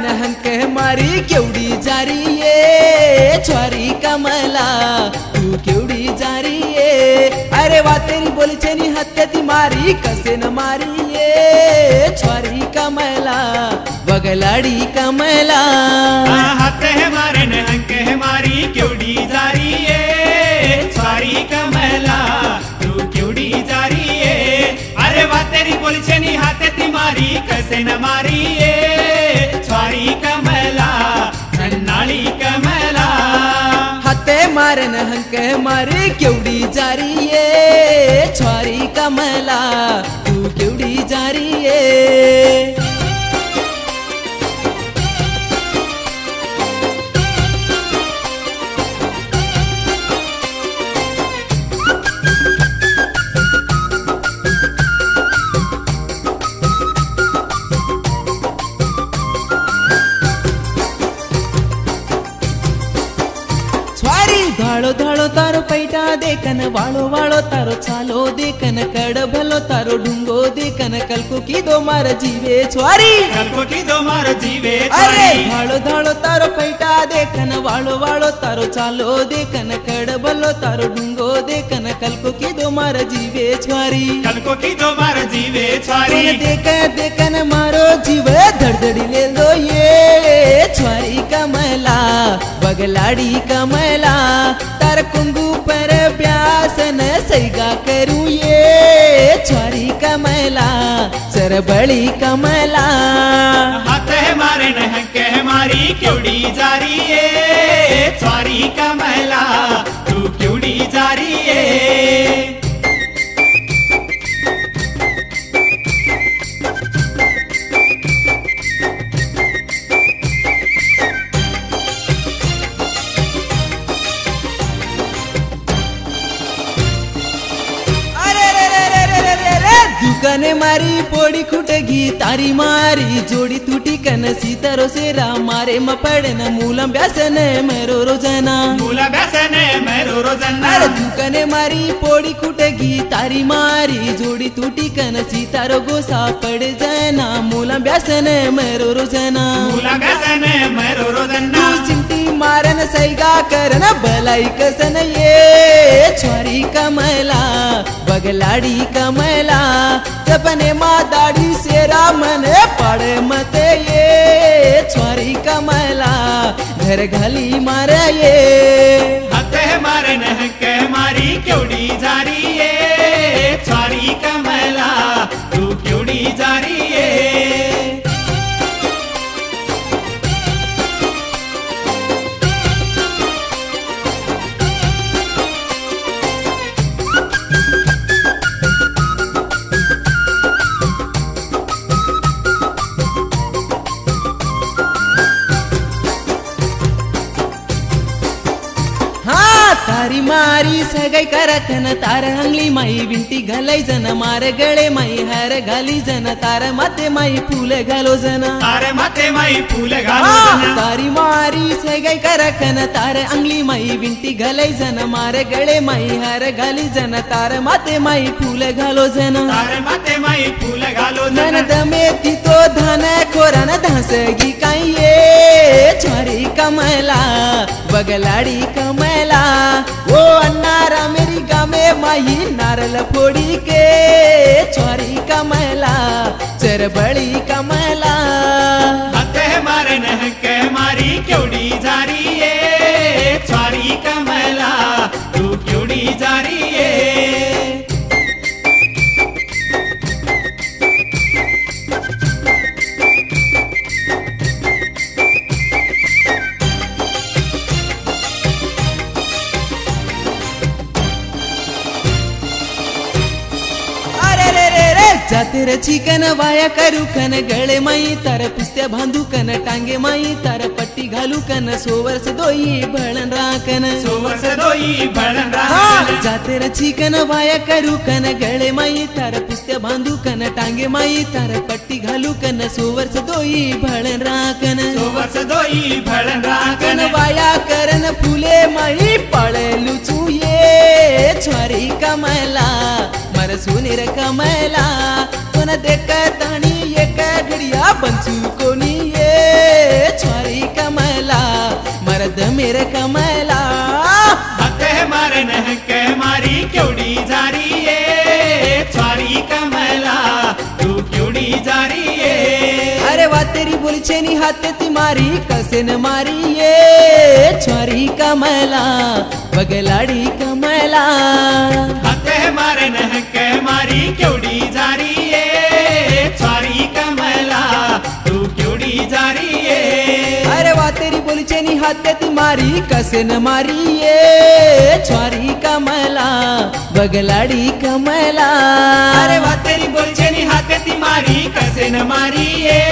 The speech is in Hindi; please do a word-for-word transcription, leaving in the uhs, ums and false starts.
हंक मारी केवडी जारी ये छवारी कमला तू केवडी जारी ये अरे वा तेरी बोली छेनी हत्याती मारी कसे न मारी ये छवारी कमला बगलाडी कमला हाथ है मारे न हंक है मारी केवडी जारी ये छवारी कमला तू केवडी जारी ये अरे वा तेरी बोली छेनी हाथेती मारी कसे न मारी ये छवारी कमला नन्नाळी कमला हाते मारन हंक मारी केवडी जारी ये छवारी कमला तू केवडी जारी ये धाड़ो धाड़ो तारो पैटा देखन वालो वालो तारो चालो देखन कड़ भलो तारो ढूंगो देखन कलको की दो मार जीवे छुआरी कलको की दो मार जीवे अरे धाड़ो धाड़ो तारो पैटा देखन वालो वालो तारो चालो देखन कड़ भलो तारो ढूंगो देखन कलको की दो मार जीवे छुआरी कलको की दो मार जीवे छुआरी देख देखन मारो जीव धड़धड़ी ले लो ये छुआरी कमला बगलाड़ी कमला तार कुंगू पर ब्यासन सैगा करूं ये छवारी कमला सरबड़ी कमला हाथ है मारे न हंक है मारी केवडी जारी ये छवारी कमला तू केवडी जारी ये दुकाने मारी पोड़ी खुटगी तारी मारी जोड़ी टूटी कन सीतारो सेरा मारे मपड़न मूलम व्यासन मेरो रोजाना मूला व्यासन मेरो रोजाना अरे दुकाने मारी पोड़ी खुटगी तारी मारी जोड़ी टूटी कन सीतारो गोसा पड़ जाना मूलम व्यासन मेरो रोजाना मूला व्यासन मेरो रोजाना तू सिमटी मारन सैगा करन भलाई कसन ये छवारी कमला बगलाड़ी कमला सपने माँ दाढ़ी से रामन पड़े मते ये छवारी कमला घर घली मारे ये हाथ है मारे न हंक मारी केवडी जारी ये छवारी कमला तू केवडी जारी ये तारी मारी सगई करखन तार हंगली माई विंटी घलाई जन मार गळे माई हर घाली जन तार माते माई फूल घालो जन तार माते माई फूल घालो जन तारी मारी सगई करखन तार अंगली माई विंटी घलाई जन मार गळे माई हर घाली जन तार माते माई फूल घालो जन तार माते माई फूल घालो जन दमे ती तो धन खोरन धसगी काई ये छवारी कमला बगलाड़ी कमला ओ अन्नारा मेरी गामे माही नारल फोड़ी के छवारी कमला चरबड़ी कमला हाथ है मारे न हंक मारी केवडी जारी ये छवारी कमला तू केवडी जारी ये जातेर चिकन वाया करू कन गळे माई तार पुस्त्या बांधू कन टांगे माई तार पट्टी घालू कन सोवर्स दोई भळन राखन सोवर्स दोई भळन राखन जातेर चिकन वाया करू कन गळे माई तार पुस्त्या बांधू कन टांगे माई तार पट्टी घालू कन सोवर्स दोई भळन राखन सोवर्स दोई भळन राखन वाया करन फुले माई पळे लुचू ये छवारी कमला मर सुनीर कमला कोण देख ताणी एक घडिया पंचू कोणी ये मारे हंक मारी केवडी जारी ये स्वारी कमला तू केवडी जारी ये अरे वा तेरी बोलछेनी हाथे ती मारी कसे न मारी ये छोरी कमला बगलाडी कमला हाथ मारे हंक मारी केवडी जारी ये स्वारी कमला तू केवडी जारी ये अरे वा तेरी बोलछेनी हाथे ती मारी कसे न मारी ये छोरी कमला बगलाडी कमला अरे वा तेरी बोलछेनी हाथे ती मारी कसे न मारी ये